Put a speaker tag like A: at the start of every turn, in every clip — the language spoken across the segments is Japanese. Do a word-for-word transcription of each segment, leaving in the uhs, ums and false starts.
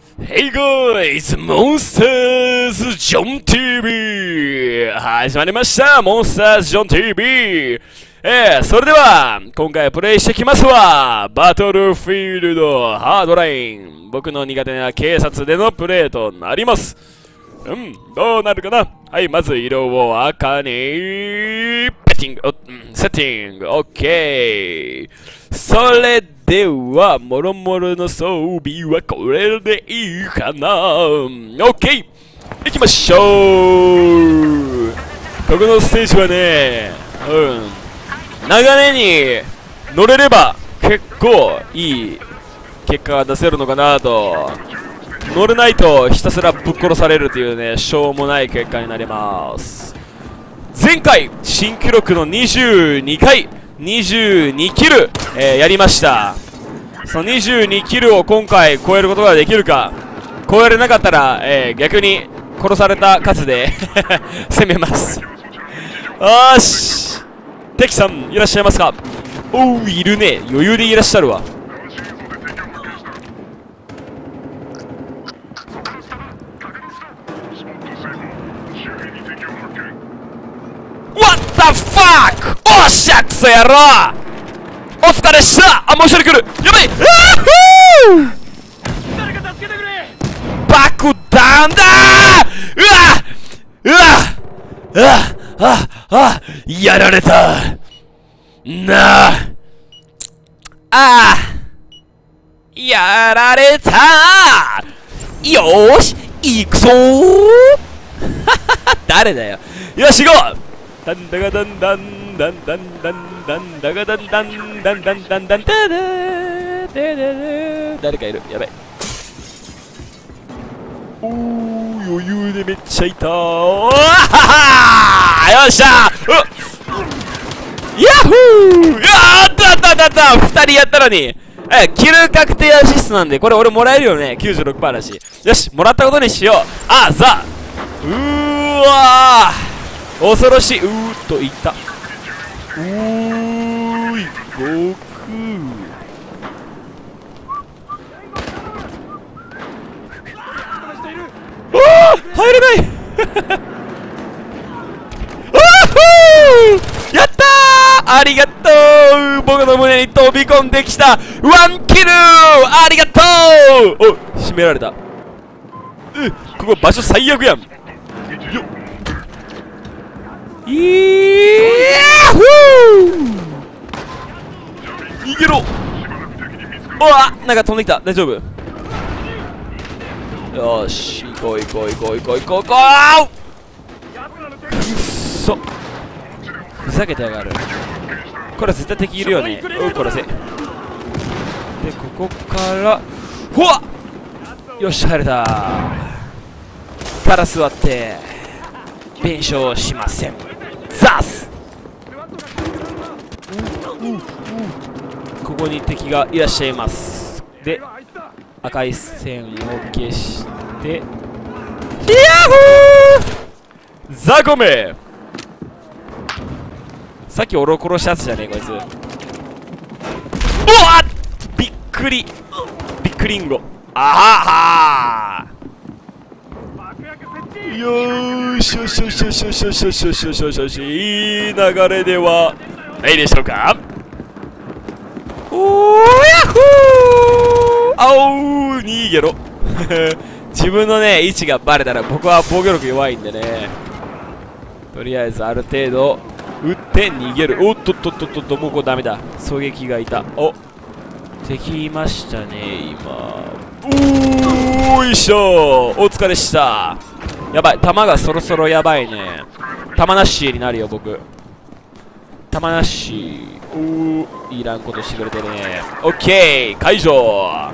A: Hey guys! モンスターズジョン ティーブイ 始まりましたモンスターズジョン ティーブイ えー、それでは、今回プレイしてきますわバトルフィールドハードライン僕の苦手な警察でのプレイとなりますうん、どうなるかなはい、まず色を赤にペッティング、うん、セッティング、オッケーそれでは、もろもろの装備はこれでいいかなオッケー行きましょうここのステージはね、うん、流れに乗れれば結構いい結果が出せるのかなと乗れないとひたすらぶっ殺されるというねしょうもない結果になります前回新記録のにじゅうにかいにじゅうにキル、えー、やりましたそのにじゅうにキルを今回超えることができるか超えれなかったら、えー、逆に殺された数で攻めますよーし敵さんいらっしゃいますかおういるね余裕でいらっしゃるわWhat the fuck! おっしゃくそやろお疲れしたあ、もう一人来るやばい誰か助けてくれ爆弾だーうわうわうわああやられたなああやられたよーし行くぞー誰だよよし行こうダンダガダンダンダンダンダンダンダガダンダンダンダンダンダンダダダ誰かいるやばいおー余裕でめっちゃいたーおーははよっしゃーヤッホーあーあったあったあったあったふたりやったのにえキル確定アシストなんでこれ俺もらえるよね きゅうじゅうろくパーセント だしよしもらったことにしようあざうーわー恐ろしい、うーっといった。うーい、悟空。ああ入れないやったーありがとう僕の胸に飛び込んできたワンキルありがとうお締められたうここ場所最悪やんよっいやー逃げろおわなんか飛んできた大丈夫よーし行こう行こう行こう行こう行こう行こうくっそふざけてやがるこれ絶対敵いるよねおう殺せでここからほわよし入れたから座って弁償しませんザスここに敵がいらっしゃいますで赤い線を消してヤッホーザコメさっき俺を殺したやつじゃねえこいつおわっびっくりびっくりんごあははよーしよしよしよしよしよしよしよしよしよしよしいい流れではないでしょうかおーやっほーあおー逃げろ自分のね位置がバレたら僕は防御力弱いんでねとりあえずある程度撃って逃げるおっとっとっとっとっともうこれダメだ狙撃がいたお敵いましたね今おーいしょお疲れしたやばい弾がそろそろやばいね弾なしになるよ僕弾なしおーいらんことしてくれてねオッケー解除お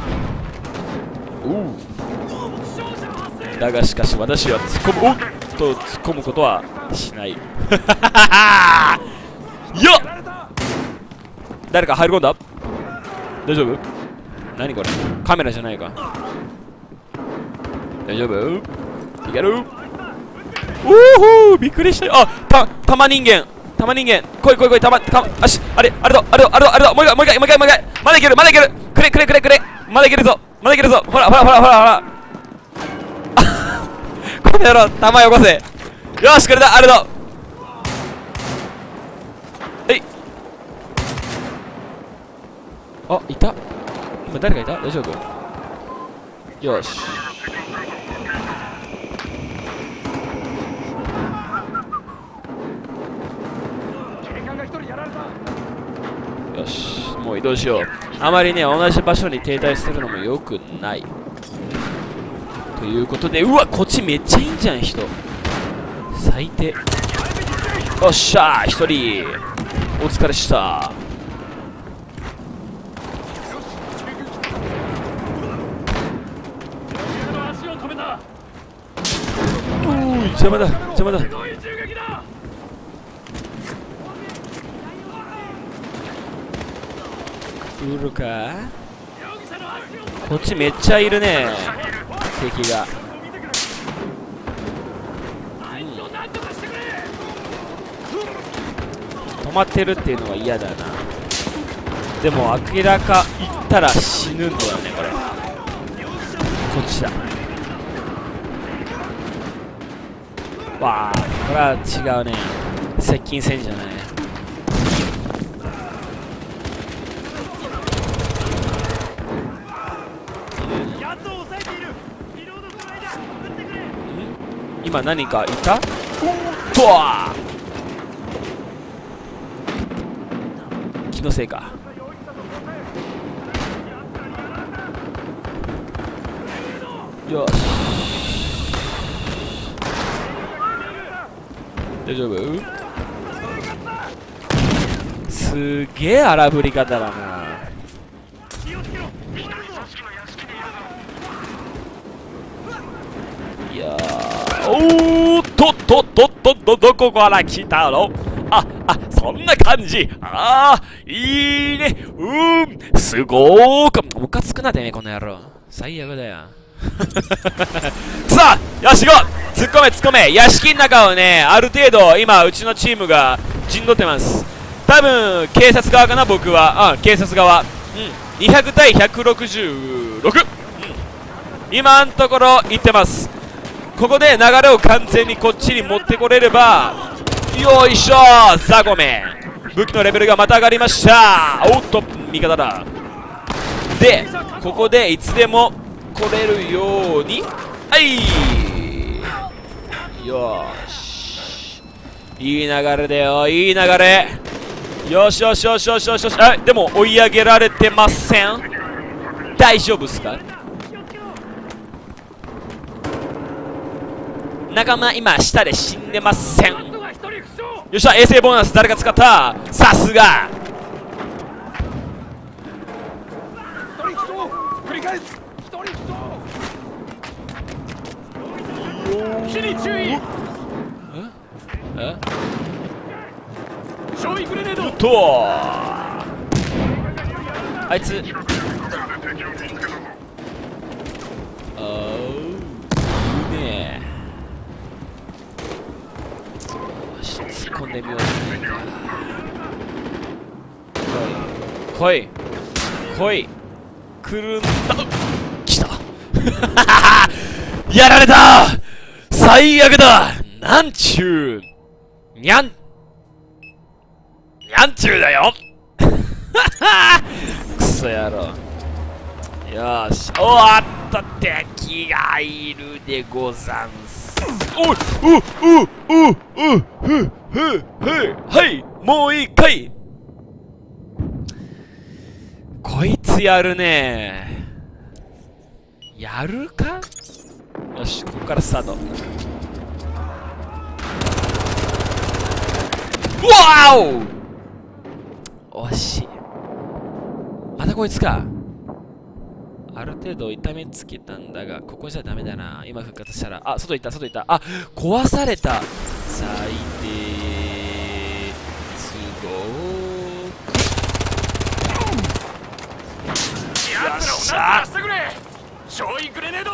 A: だがしかし私は突っ込むおっと突っ込むことはしないよっ誰か入り込んだ大丈夫何これカメラじゃないか大丈夫いけるおーほーびっくりしたよあた玉人間玉人間来い来い来い玉たあしあれあれだあれだあれだあれだもう一回もう一回もう一回もう一回まだいけるまだいけるくれくれくれくれまだいけるぞまだいけるぞほらほらほらほらほらこの野郎弾よこせよしこれだあれだえいあいた今誰がいた大丈夫よしよしもう移動しようあまりね同じ場所に停滞するのもよくないということでうわこっちめっちゃいいんじゃん人最低よっしゃー一人お疲れしたおーい邪魔だ邪魔だ来るかこっちめっちゃいるね敵が、うん、止まってるっていうのは嫌だなでも明らか行ったら死ぬんだよねこれこっちだわあこれは違うね接近戦じゃない今何かいたとわ気のせいかよし大丈夫すげえ荒ぶり方だないやおーっとっとっとっとっとどこから来たのああそんな感じああいいねうーんすごーくムカつくなてめえこの野郎最悪だよさあよし行こう突っ込め突っ込め屋敷の中をねある程度今うちのチームが陣取ってます多分警察側かな僕はうん警察側うんにひゃくたいひゃくろくじゅうろく、うん、今のところ行ってますここで流れを完全にこっちに持ってこれればよいしょザコメ武器のレベルがまた上がりましたおっと味方だでここでいつでも来れるようにはいよしいい流れだよいい流れよしよしよしよしよしよしえでも追い上げられてません大丈夫っすか仲間今下で死んでませんよっしゃ衛星ボーナス誰が使ったさすが火に注意え焼夷グレネードとあいつあうね突っ込んでみよう来い来い来るんだ来たやられた最悪だなんちゅうにゃんにゃんちゅうだよクソ野郎よしおっと敵がいるでござんすおいうううううううはいもう一回こいつやるねやるかよしここからスタートうわお惜しいまたこいつかある程度痛めつけたんだがここじゃダメだな今復活したらあ外行った外行ったあ壊された最低すごーくよっしゃ焼夷グレネード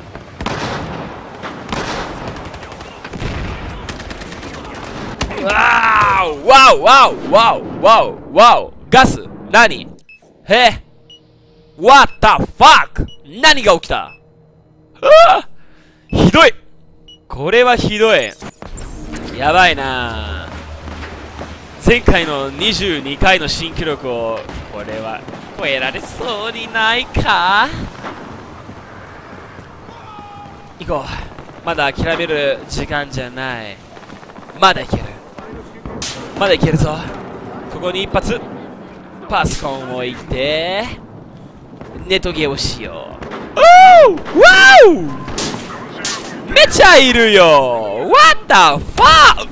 A: わーわおわおわおわおわおガス何へ What the fuck? 何が起きた？ひどい。これはひどい。やばいな。前回のにじゅうにかいの新記録をこれは超えられそうにないか。行こう。まだ諦める時間じゃない。まだいける。まだいけるぞ。ここに一発パソコンを置いてネトゲをしよう。おーわお、めちゃいるよ。 What the fuck。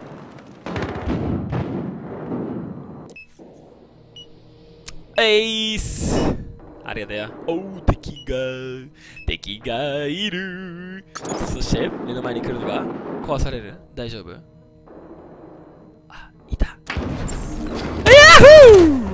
A: エイス、ありがとうよ。おう、敵が敵がいる。そして目の前に来るのが壊される。大丈夫？あ、いた。ヤッホー。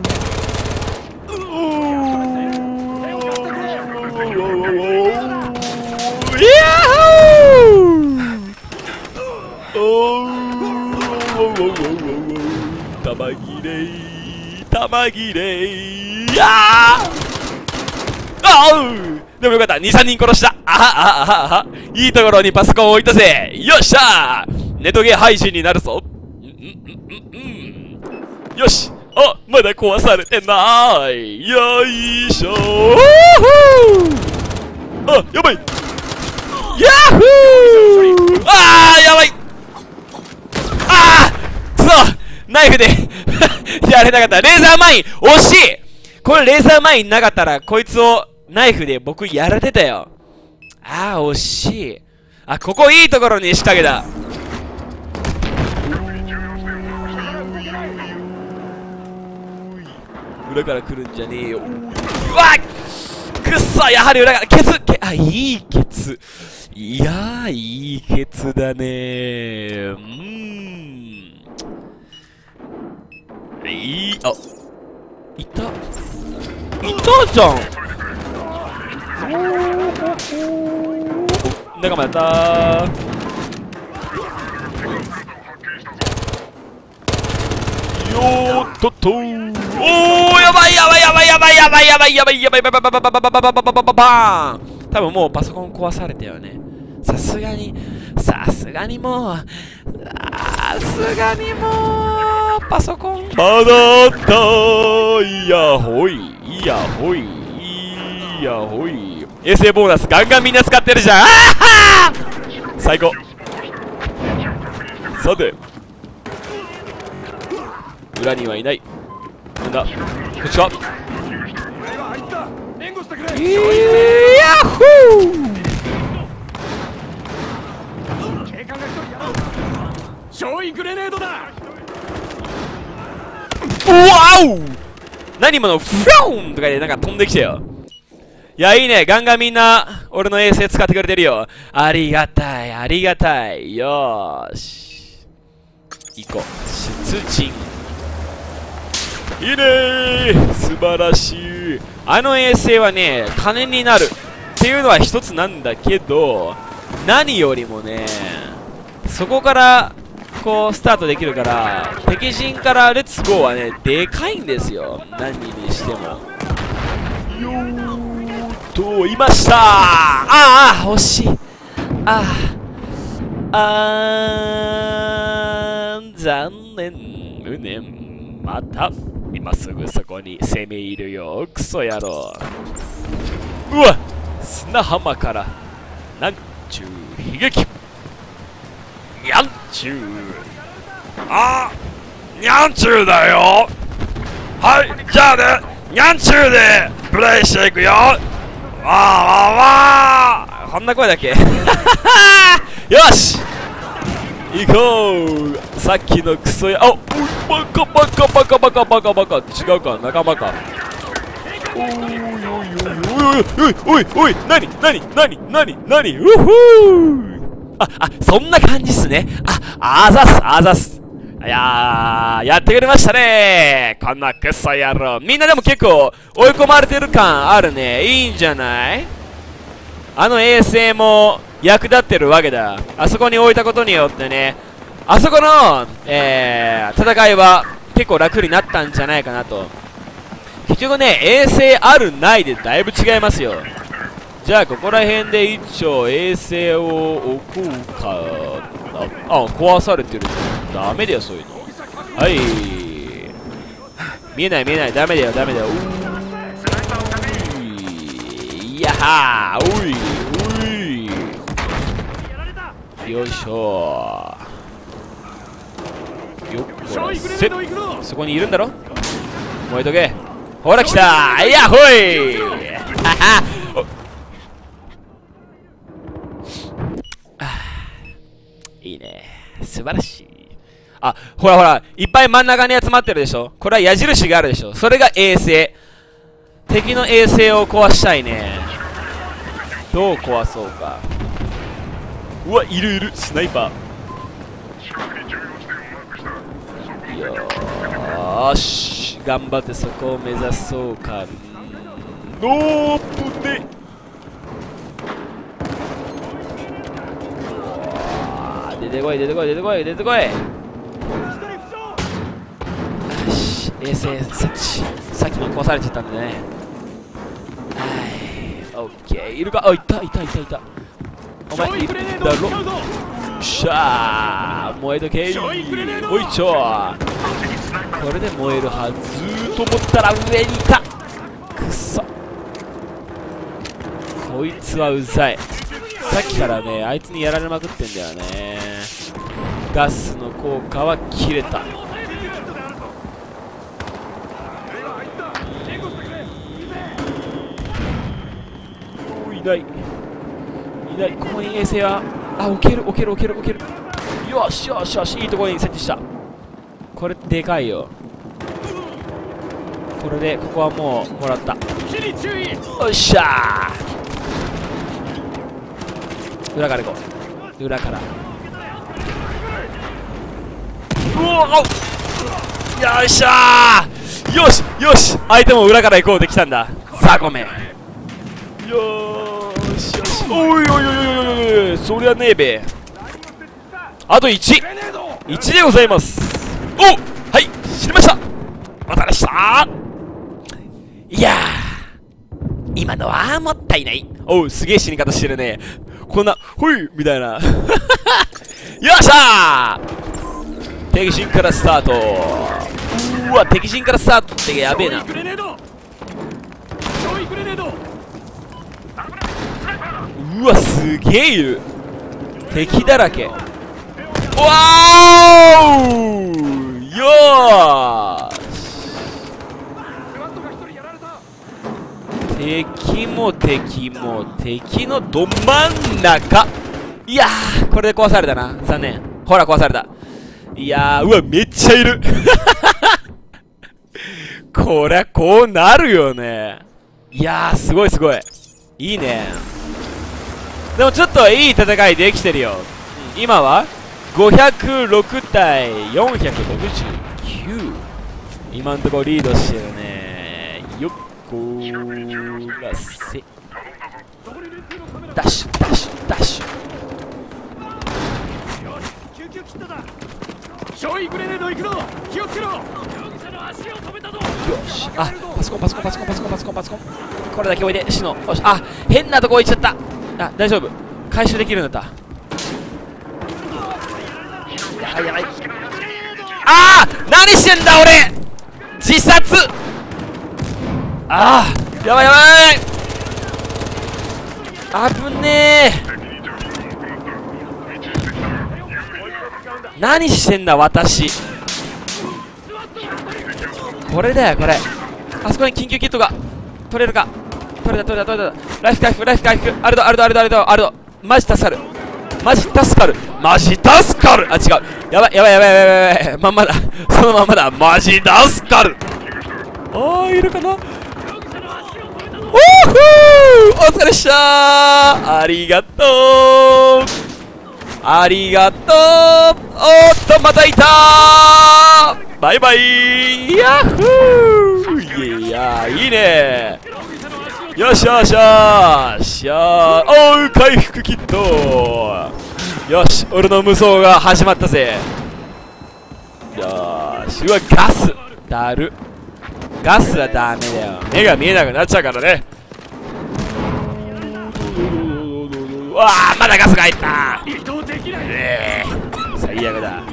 A: 玉切れ玉切れやああ、でもよかった。にさんにん殺した。あはあはあは。いいところにパソコンを置いたぜ。よっしゃー、ネトゲ配信になるぞ。うんうんうんうん、よし。あ、まだ壊されてない。よいしょー。あ、やばい。ヤッホー。あー、やばい。あー、くそ、ナイフでやれなかった。レーザーマイン惜しい。これレーザーマインなかったらこいつをナイフで僕やられてたよ。あー、惜しい。あ、ここいいところに仕掛けた。裏から来るんじゃねえよ。うわっ、くっそ、やはり裏からケツけ、あ、いいケツ。いやー、いいケツだねー。うーん、いい、あ、いたいたじゃん。仲間やったー。よーっとっとー。おー、やばいやばいやばいやばいやばいやばいやばいやばいやばいやばいやばいやばいやばいやばいやばい。バーン。多分もうパソコン壊されたよね。さすがにさすがにもうさすがにもうパソコンまだあった。いやほいいやほいいやほい。衛星ボーナスガンガンみんな使ってるじゃん。ああ最高。さて裏にはいない。なんだこっちか。いやっほー。焼夷グレネードだ。わお、何今のフローンとかでなんか飛んできたよ。いやいいね、ガンガンみんな俺の衛星使ってくれてるよ。ありがたいありがたい。よーし行こう。出陣いいねー、素晴らしい。あの衛星はね金になるっていうのは一つなんだけど、何よりもねそこからこうスタートできるから、敵陣からレッツゴーはねでかいんですよ、何にしても。よーっといました。ああ惜しい。あああー残念無念。また今すぐそこに攻め入るよクソ野郎。うわ砂浜からなんちゅう悲劇。にゃんちゅう、あーにゃんちゅうだよ。はいじゃあねにゃんちゅうでプレイしていくよ。わーわーわー、こんな声だっけよし行こう。さっきのクソや、あ、バカバカバカバカバカバカ、違うか仲間か。おいおいおいおいおいおい、なになになになになに、うふー。ああそんな感じっすね。ああざすあざす。いやーやってくれましたねこんなクソ野郎。みんなでも結構追い込まれてる感あるね。いいんじゃない。あの衛星も役立ってるわけだ。あそこに置いたことによってね、あそこの、えー、戦いは結構楽になったんじゃないかなと。 結局ね、衛星あるないでだいぶ違いますよ。じゃあここら辺で一応衛星を置こうか。あ、あ、壊されてる。ダメだよそういうの。はい、見えない見えない、ダメだよダメだよ。うい、いやはー、おいおい、よいしょー。よっこらせ。そこにいるんだろ、燃えとけ。ほら来たー、いやほいははいいね、素晴らしい。あ、ほらほら、いっぱい真ん中に集まってるでしょ。これは矢印があるでしょ。それが衛星。敵の衛星を壊したいね。どう壊そうか。うわ、いるいる、スナイパー。よーし、頑張ってそこを目指そうか。ノープで出てこい出てこい出てこい出てこい。よし、衛星設置。さっきの壊されちゃったんでね。はい、オッケー。いるか。あ、いたいたいたいた。お前いるだろ。しゃー、燃えとけー。おいちょー、これで燃えるはずと思ったら上にいた。くそ、こいつはうざい。さっきからね、あいつにやられまくってんだよね。ガスの効果は切れた。いないいない。ここに衛星は、あ、置ける置ける置ける置ける。よしよしよし、いいところに設置した。これでかいよ。これでここはもうもらった。よっしゃー、裏から行こう。裏から、うお、よっしゃー、よしよし、相手も裏から行こうできたんだ。さあごめん。よーしよし、おいおいおいおいおい、そりゃねえべ。あといちいちでございます。お、はい、知りました。またでした。いやー、今のはもったいない。おう、すげえ死に方してるね。こんなほいみたいなよっしゃー、敵陣からスタート。うわ、敵陣からスタートってやべえな。うわ、すげえいる。敵だらけ。わーよーし、敵も敵も敵のど真ん中。いやー、これで壊されたな。残念。ほら壊された。いやー、うわ、めっちゃいるこりゃこうなるよね。いやー、すごいすごい、いいね。でもちょっといい戦いできてるよ。今はごひゃくろくたいよんひゃくろくじゅうきゅう、今のところリードしてるね。よっこーらせ、ダッシュダッシュダッシュ。よし、あ、パソコンパソコンパソコンパソコンパソコンパソコン、これだけ置いて、シノ。よし、あ、変なとこ置いちゃった。あ、大丈夫、回収できるんだった。やばいやばい。あー、何してんだ俺、自殺。あー、やばいやばい、危ねえ。何してんだ私。これだよこれ。あそこに緊急キットが取れるか。取れた取れた取れた。ライフ回復ライフ回復。アルドアルドアルドアルドアルド、マジ助かるマジ助かるマジ助かる。あ、違う、やばいやばいやばいやばいやばい、まんまだそのまんまだ。マジ助かる。あー、いるかな。おーふー、お疲れっしゃー、ありがとうありがとう。おーっと、またいたー。バイバイ。ヤッフー。いやー、いいねー。よしよしよしよー。おう、回復キット。よし、俺の無双が始まったぜ。よーし、うわ、ガスだる。 ガスはダメだよ。目が見えなくなっちゃうからね。うわあ、まだガスが入った。えー、最悪だ。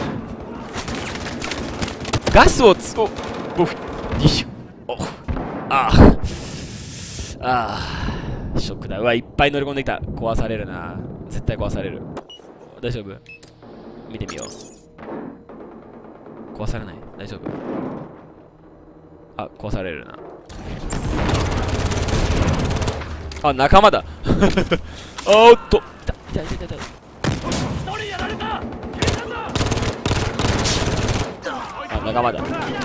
A: ガスをつおおおああああ、ショックだ。うわ、いっぱい乗り込んできた。壊されるな。絶対壊される。大丈夫？見てみよう。壊されない？大丈夫？あ、壊されるな。あ、仲間だ。おーっと、痛い痛い痛い痛い。あ、仲間だ。よ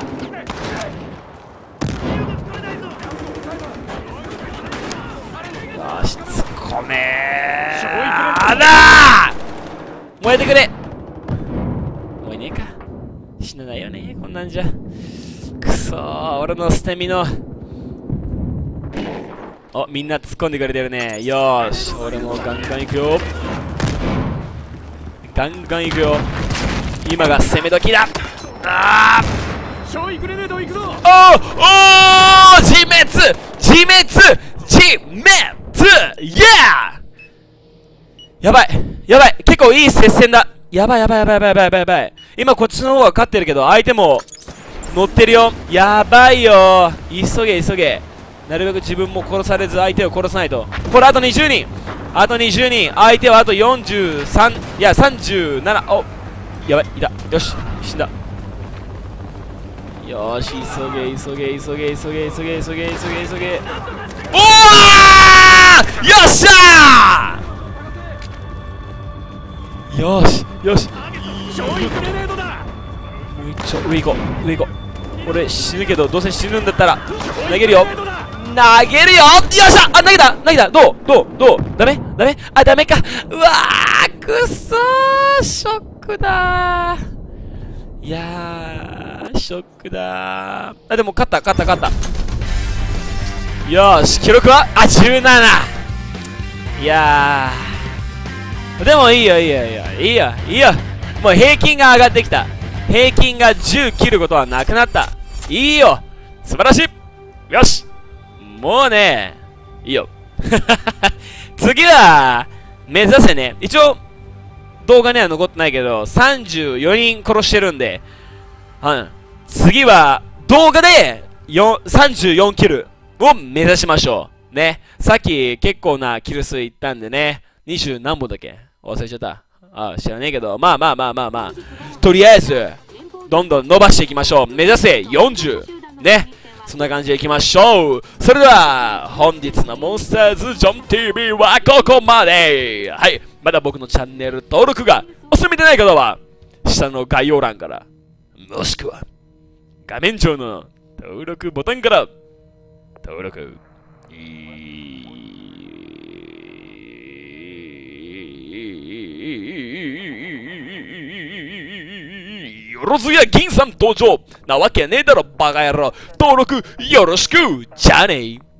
A: し、突っ込めー。あらー、燃えてくれ。燃えねえか。死なないよね、こんなんじゃ。くそー、俺の捨て身の。お、みんな突っ込んでくれてるね。よーし、俺もガンガン行くよ。ガンガン行くよ。今が攻め時だ。あー、おーおー、自滅自滅自滅イエー。やばいやばい、結構いい接戦だ。やばいやばいやばいやばいやばいやばいやばい。今こっちの方が勝ってるけど、相手も乗ってるよ。やばいよ。急げ急げ。なるべく自分も殺されず相手を殺さないと。これあとにじゅうにん、あとにじゅうにん、相手はあとよんじゅうさん、いやさんじゅうなな。お、やばい、いた。よし、死んだ。よし、急げ急げ急げ急げ急げ急げ急げ急げ。おー、よっしゃー。よしよし、もう一丁上行こう上行こう。俺死ぬけど、どうせ死ぬんだったら投げるよ投げるよ。よっしゃ、あ、投げた投げた。どうどうどう、ダメダメ、あ、ダメか。うわー、くそー、ショックだー。いやー、ショックだー。あ、でも勝った勝った勝った。よーし、記録はあ、じゅうなな。いやー、でもいいよいいよいいよいいよいいよ。もう平均が上がってきた。平均がじゅう切ることはなくなった。いいよ、素晴らしい。よし、もうね、いいよ。次は目指せね。一応動画には残ってないけどさんじゅうよにん殺してるんで、うん、次は動画でさんじゅうよんキルを目指しましょうね。さっき結構なキル数いったんでね、にじゅう何本だっけ忘れちゃった。あ、知らねえけど、まあまあまあまあまあ、とりあえずどんどん伸ばしていきましょう。目指せよんじゅうね。そんな感じでいきましょう。それでは本日のモンスターズジョン ティーブイ はここまで。はい、まだ僕のチャンネル登録がお済みでない方は下の概要欄から、もしくは画面上の登録ボタンから登録よろずや銀さん登場なわけねえだろバカ野郎。登録よろしく。じゃあねー。